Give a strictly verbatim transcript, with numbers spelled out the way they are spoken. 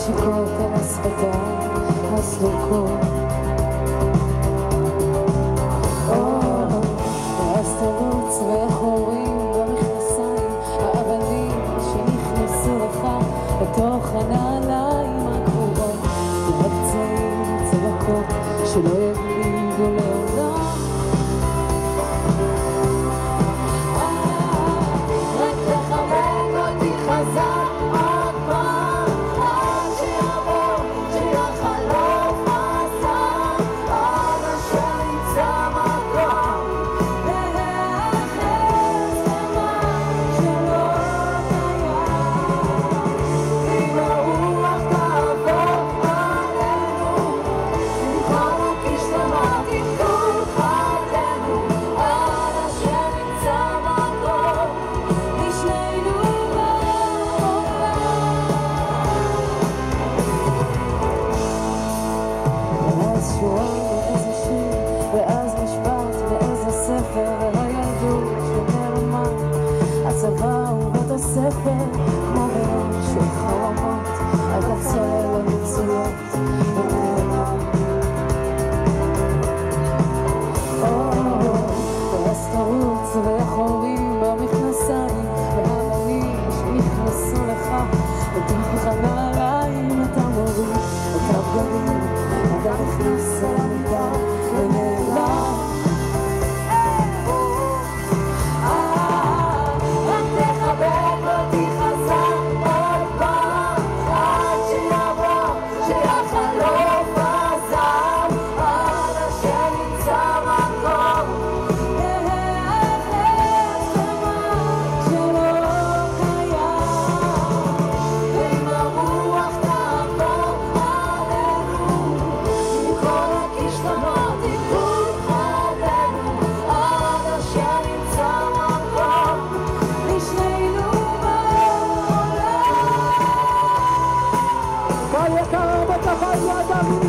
נשיקות על השפתיים הסדוקות. ואז תרוץ ויחורים במכנסיים האבנים שנכנסו לך לתוך הנעליים הקרובות, ופצעים צלקות שלא יגלידו לעולם. רק תחבק אותי חזק עוד פעם, עד שיבוא, שיחלוף הזעם, עד אשר נמצא מקום להיאחז במה שלא קיים. אם הרוח תעבור עלינו, במקום הכישלונות ייפלו חדנו, עד אשר נמצא מקום לשנינו בעולם. ואז שורה באיזה שיר, ואז משפט באיזה ספר, והילדות שנעלמה, הצבא ובית הספר, כמו ביום של חלומות, על הצל המצויות ונעלם. ואז תרוץ ויחורים במכנסיים והאבנים שנכנסו לך לתוך הנעליים, אתה מוריד את הבגדים, אתה נכנס אל המיטה ונעלם. רק תחבק אותי חזק עוד פעם, עד שיבוא, שיחלוף הזעם, עד אשר נמצא מקום להיאחז במה שלא קיים. ואם הרוח תעבור עלינו, מכל הכישלונות ייפלו חדנו, עד אשר נמצא מקום לשנינו בעולם. קהל יקר, בצבא ידע